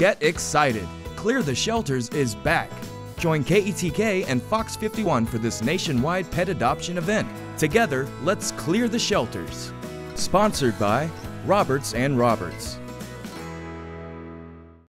Get excited! Clear the Shelters is back. Join KETK and Fox 51 for this nationwide pet adoption event. Together, let's clear the shelters. Sponsored by Roberts & Roberts.